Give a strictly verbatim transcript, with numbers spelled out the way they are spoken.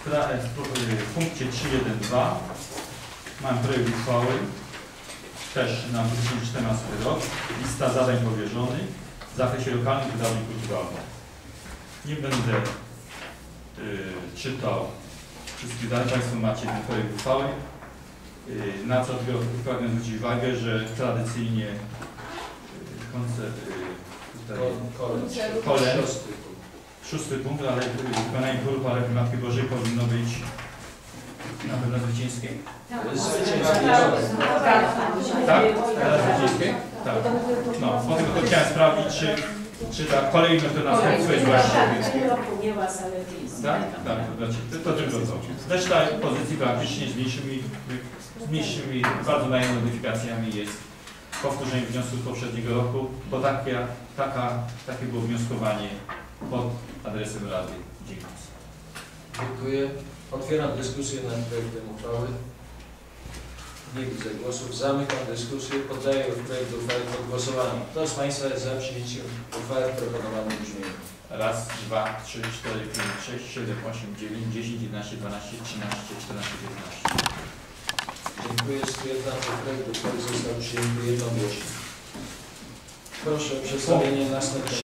W punkcie trzy jeden dwa mam projekt uchwały, też na dwa tysiące czternasty rok, lista zadań powierzonych w zakresie lokalnych wydarzeń kulturalnych. Nie będę y, czytał wszystkich zadań, Państwo macie ten projekt uchwały. Y, na co tylko pragnę zwrócić uwagę, że tradycyjnie y, koncert, y, tutaj, Kolen, szósty punkt, ale wykonanie chóru parafii Matki Bożej powinno być na pewno zwycięskie. Tak? Teraz zwycięskie? Tak. No, dlatego to chciałem sprawdzić, czy, czy ta kolejność to następstwo jest właściwe. Tak? Tak, to, to tylko to. Reszta pozycji praktycznie z mniejszymi, z mniejszymi, bardzo małymi modyfikacjami jest powtórzenie wniosku z poprzedniego roku, bo takie, taka, takie było wnioskowanie pod adresem Rady. Dziękuję. Dziękuję. Otwieram dyskusję nad projektem uchwały. Nie widzę głosów. Zamykam dyskusję. Poddaję projekt uchwały pod głosowanie. Kto z Państwa jest za przyjęciem uchwały w proponowanym brzmieniu? Raz, dwa, trzy, cztery, pięć, sześć, siedem, osiem, dziewięć, dziesięć, jedenaście, dwanaście, trzynaście, czternaście, piętnaście. Dziękuję. Stwierdzam, że projekt uchwały został przyjęty jednogłośnie. Proszę o przedstawienie następnego.